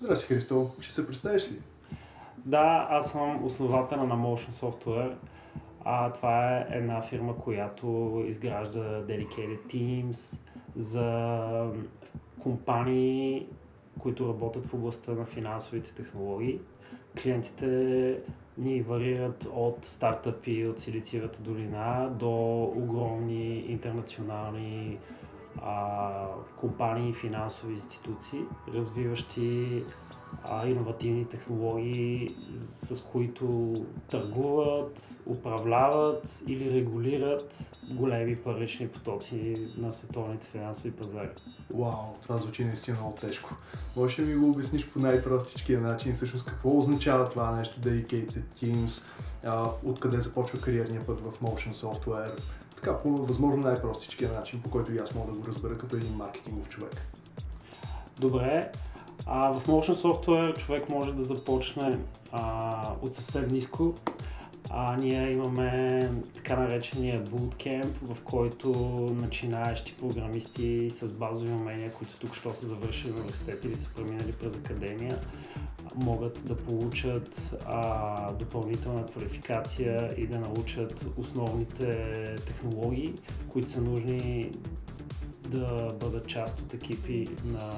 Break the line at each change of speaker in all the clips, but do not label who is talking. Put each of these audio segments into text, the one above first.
Здрасти, Христо. Ще се представиш ли?
Да, аз съм основател на Motion Software. Това е една фирма, която изгражда dedicated teams за компании, които работят в областта на финансовите технологии. Клиентите ни варират от стартъпи от Силициевата долина до огромни интернационални компании и финансови институции, развиващи иновативни технологии, с които търгуват, управляват или регулират големи парични потоци на световните финансови пазари.
Вау, това звучи наистина много тежко. Можеш ли ми го обясниш по най-простичкия начин, всъщност какво означава това нещо Dedicated Teams, откъде започва кариерния път в Motion Software, така по възможно най-простичкия начин, по който и аз мога да го разбера като един маркетингов човек.
Добре, в Motion Software човек може да започне от съвсем ниско. Ние имаме така наречения bootcamp, в който начинаещи програмисти с базови умения, които тук що са завършили университет или са преминали през академия, могат да получат допълнителна квалификация и да научат основните технологии, които са нужни да бъдат част от екипи на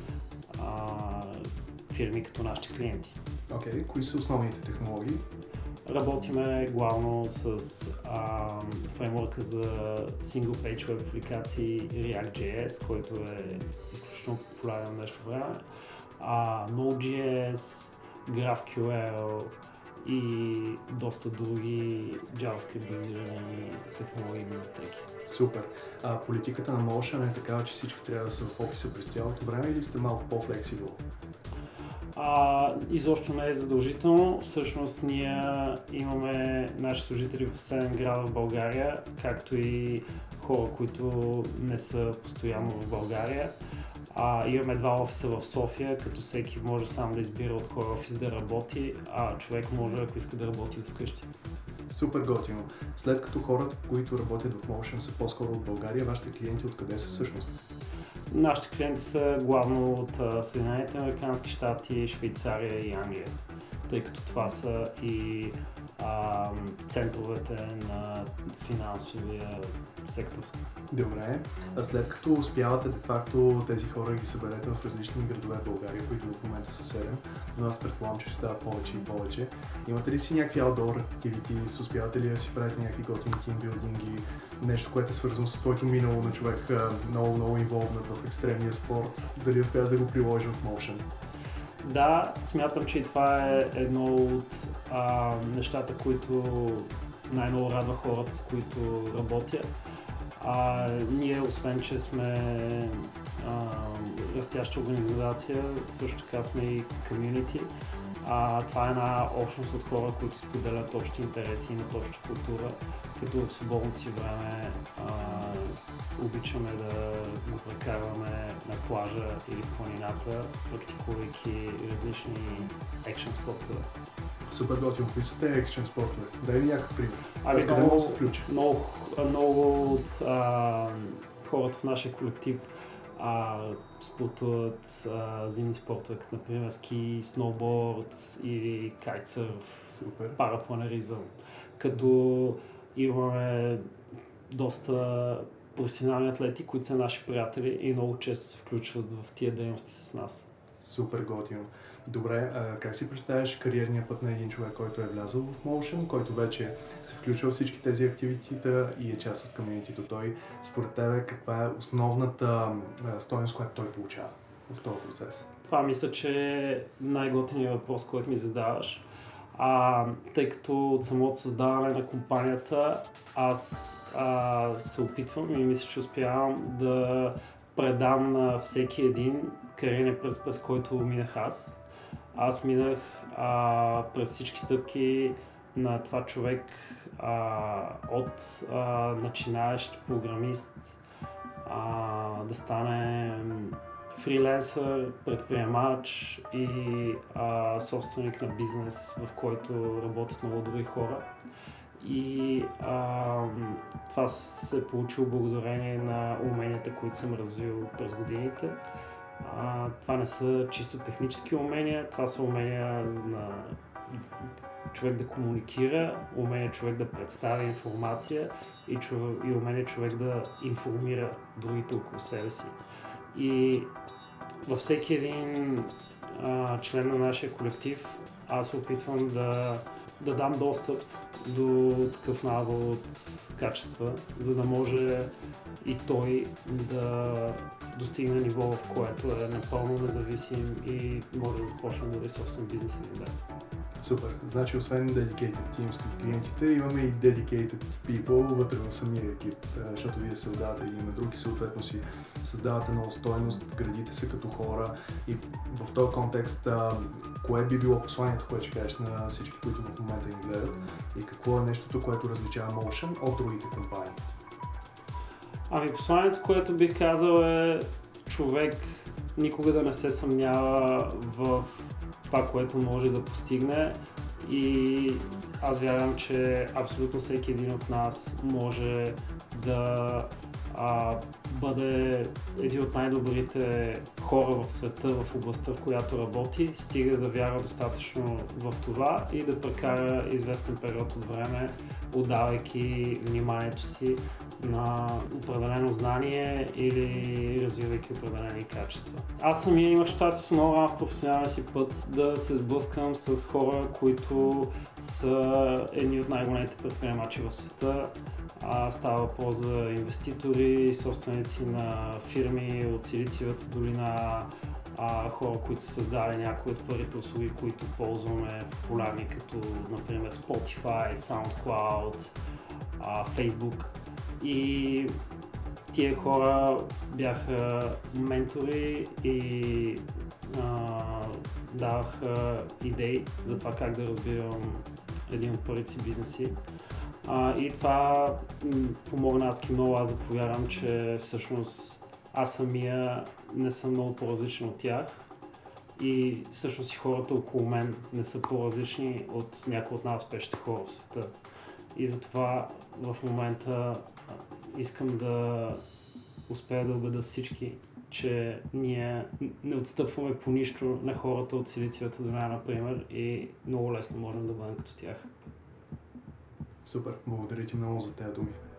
фирми като нашите клиенти.
Окей, кои са основните технологии?
Работиме главно с фреймворка за Single Page Web апликации React.js, който е изключително популярен в днешно време, Node.js, GraphQL и доста други JavaScript базирани технологии и библиотеки.
Супер. Политиката на Motion е такава, че всички трябва да са в офиса през цялото време или сте малко по-флексибъл?
Изобщо не е задължително. Всъщност ние имаме наши служители в 7 града в България, както и хора, които не са постоянно в България. Имаме 2 офиса в София, като всеки може сам да избира от кой офис да работи, човек може, ако иска да работи от вкъщи.
Супер готино. След като хората, които работят в Motion са по-скоро от България, вашите клиенти откъде са всъщност?
Нашите клиенти са главно от Съединените американски щати, Швейцария и Англия, тъй като това са и центровете на финансовия сектор.
Добре. След като успявате де-факто тези хора ги съберете в различни градове в България, които в момента са 7, но аз предполагам, че ще стават повече и повече. Имате ли си някакви outdoor activities, успявате ли да си правите някакви готини тимбилдинги, нещо, което е свързано с твоето минало на човек, много инволвнат в екстремния спорт, дали успяваш да го приложи в Motion?
Да, смятам, че и това е едно от нещата, които най-много радва хората, с които работя. Ние, освен че сме растяща организация, също така сме и комюнити. Това е една общност от хора, които споделят общи интереси и на обща култура, като в свободното си време обичаме да го прекарваме на плажа или в планината, практикувайки различни екшен спортове.
Супер готино. Кои са те екшен спортове? Дай ми някакъв пример. Къде мога да се включи?
Много от хората в нашия колектив спортуват зимни спортове, като например ски, сноуборд или кайтсърф, парапланеризъм. Като имаме доста професионални атлети, които са наши приятели и много често се включват в тия дейности с нас.
Супер готино. Добре, как си представяш кариерния път на един човек, който е влязъл в Motion, който вече се включва в всички тези активитета и е част от комьюнитито? Той, според тебе, каква е основната стойност, която той получава в този процес?
Това мисля, че е най-готиният въпрос, който ми задаваш. Тъй като от самото създаване на компанията аз се опитвам и мисля, че успявам да предам на всеки един кариерен път, през който минах аз. Аз минах през всички стъпки на това човек от начинаещ програмист да стане фриленсър, предприемач и собственик на бизнес, в който работят много добри хора. И това се е получило благодарение на уменията, които съм развил през годините. Това не са чисто технически умения, това са умения на човек да комуникира, умение човек да представя информация и умение човек да информира другите около себе си. И във всеки един член на нашия колектив аз се опитвам да дам достъп до такъв набор от качества, за да може и той да достигне ниво, в което е напълно независим и може да започне да собствен бизнес или да.
Супер. Значи, освен dedicated teams на клиентите, имаме и dedicated people вътре в самия екип, защото вие създавате един на друг и съответно си създавате нова стойност, градите се като хора и в този контекст, кое би било посланието, което ще кажеш на всички, които в момента ни гледат и какво е нещото, което различава Motion от другите компании?
Посланието, което бих казал е човек никога да не се съмнява в това, което може да постигне и аз вярвам, че абсолютно всеки един от нас може да бъде един от най-добрите хора в света в областта, в която работи, стига да вярва достатъчно в това и да прекара известен период от време, отдавайки вниманието си на определено знание или развивайки определени качества. Аз самия имах щастието много рано в професионалния си път да се сблъскам с хора, които са едни от най-големите предприемачи в света. Става въпрос за инвеститори, собственици на фирми от Силициевата долина, хора, които са създали някои от първите услуги, които ползваме, популярни като например Spotify, SoundCloud, Facebook. И тия хора бяха ментори и даваха идеи за това как да развивам един от първите си бизнеси. И това помогна адски много аз да повярвам, че всъщност аз самия не съм много по-различен от тях и всъщност и хората около мен не са по-различни от някои от най-успешните хора в света. И затова в момента искам да успея да убедя всички, че ние не отстъпваме по нищо на хората от Силициевата долина, например, и много лесно можем да бъдем като тях.
Супер, благодаря ти много за тези думи.